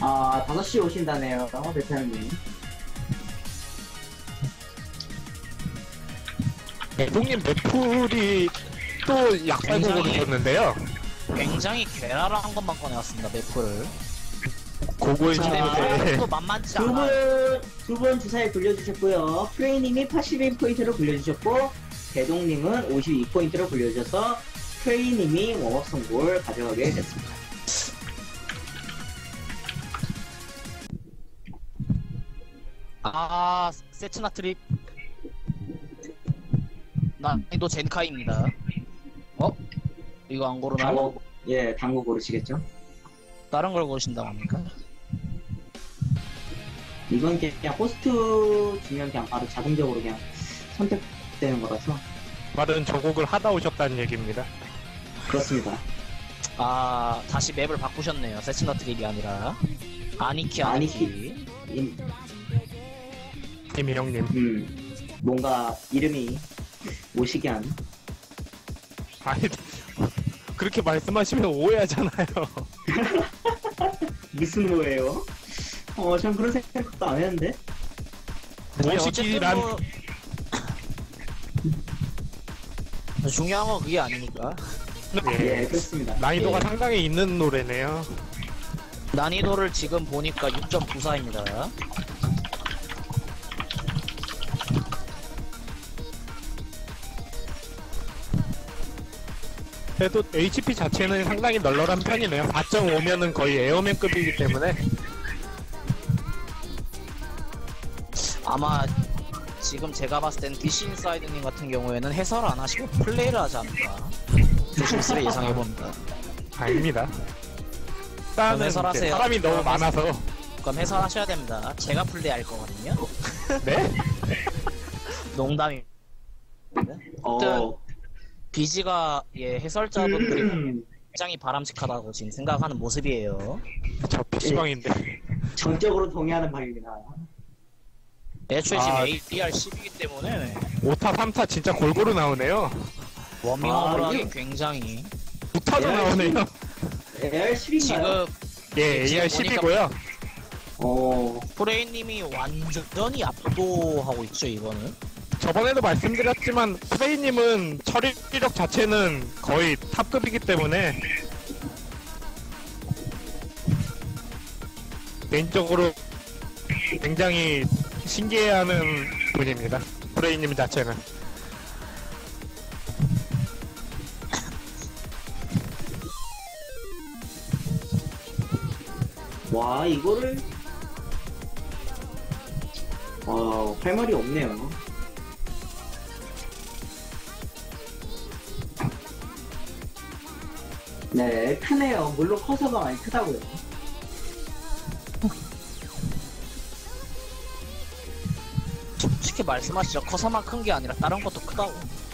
아, 5시에 오신다네요, 대표님. 대동님 매풀이 또 약발곡으로 줬는데요. 굉장히 괴랄한 것만 꺼내왔습니다, 매프를. 고고의 자, 친구들. 또 만만치 않아요. 두 분 주사에 굴려주셨고요. 프레이님이 81포인트로 굴려주셨고, 대동님은 52포인트로 굴려주셔서, 프레이님이 웜업 성공을 가져가게 됐습니다. 아, 세츠나 트립. 난이도 젠카입니다. 어? 이거 안 고르나요? 당구, 예, 당구 고르시겠죠? 다른 걸 고르신다고 합니까? 이건 그냥 호스트 주면 그냥 바로 자동적으로 그냥 선택되는 거라서. 말은 저곡을 하다 오셨다는 얘기입니다. 그렇습니다. 아, 다시 맵을 바꾸셨네요. 세츠나 트립이 아니라. 아니키. 이미 형님. 뭔가 이름이 오시기한. 아니, 그렇게 말씀하시면 오해하잖아요. 무슨 뭐예요? 전 그런 생각도 안 했는데. 모시기란 뭐... 중요한 건 그게 아니니까. 예, 그렇습니다. 난이도가 예. 상당히 있는 노래네요. 난이도를 지금 보니까 6.94입니다. 그래도 HP 자체는 상당히 널널한 편이네요. 4.5면은 거의 에어맨급이기 때문에. 아마 지금 제가 봤을 땐 DC 인사이드님 같은 경우에는 해설을 안 하시고 플레이를 하지 않을까 조심스레 예상해봅니다. 아닙니다. 일단은 해설하세요. 이제 사람이 너무 많아서. 그럼 해설하셔야 됩니다. 제가 플레이할 거거든요. 네? 농담이. 어, 비지가 해설자분들이 굉장히 바람직하다고 지금 생각하는 모습이에요. 저 PC방인데. 전적으로 동의하는 바입니다. 애초에 아, 지금 ADR 10이기 때문에 5타, 3타 진짜 골고루 나오네요. 워밍업을 아, 하기 이게- 굉장히 9타도 예. 나오네요. AR10인가요? 지금 예, 지금 AR10이고요. 프레이님이 완전히 압도하고 있죠 이거는. 저번에도 말씀드렸지만 프레이님은 처리력 자체는 거의 탑급이기 때문에 개인적으로 굉장히 신기해하는 분입니다. 프레이님 자체는. 와, 이거를 할 말이 없네요. 네, 크네요. 물론 커서가 많이 크다고요. 솔직히 말씀하시죠. 커서만 큰 게 아니라 다른 것도 크다고.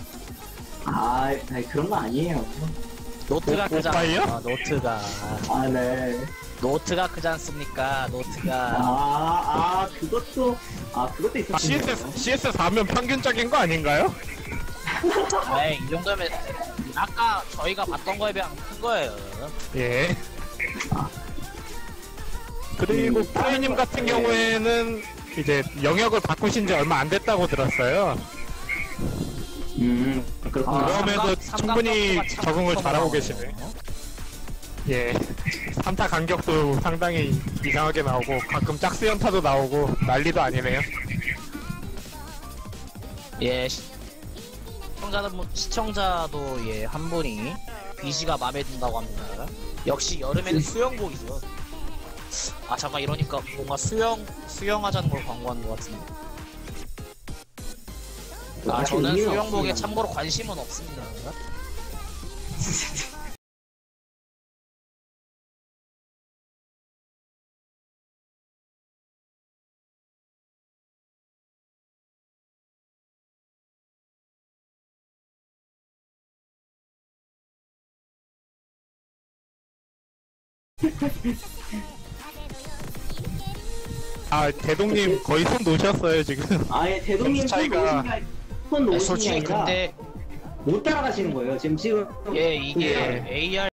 아니, 그런 거 아니에요. 노트가 크잖아. 오빠예요? 노트가. 아, 네. 노트가 크지 않습니까? 노트가. 그것도 있었군요. CS 4면 평균적인 거 아닌가요? 에이, 이 정도면 아까 저희가 봤던 거에 비하면 큰 거예요. 예. 그리고 프레이님 같은 경우에는 이제 영역을 바꾸신 지 얼마 안 됐다고 들었어요. 그렇군요. 그럼에도 충분히 삼각 적응을 참 잘하고 나오네요. 계시네. 예. 3타 간격도 상당히 이상하게 나오고 가끔 짝수 연타도 나오고 난리도 아니네요. 예, 시청자도 한 분이 비지가 마음에 든다고 합니다. 역시 여름에는 수영복이죠. 아 잠깐 이러니까 뭔가 수영하자는 걸 광고하는 것 같은데. 아 저는 의미는 수영복에 없습니다. 참고로 관심은 없습니다. 아, 대동님 거의 손 놓으셨어요, 지금. 아예 대동님 차이가- 손 놓으신 게 솔직히 아니라 근데 못 따라가시는 거예요. 지금 예 이게 네. AR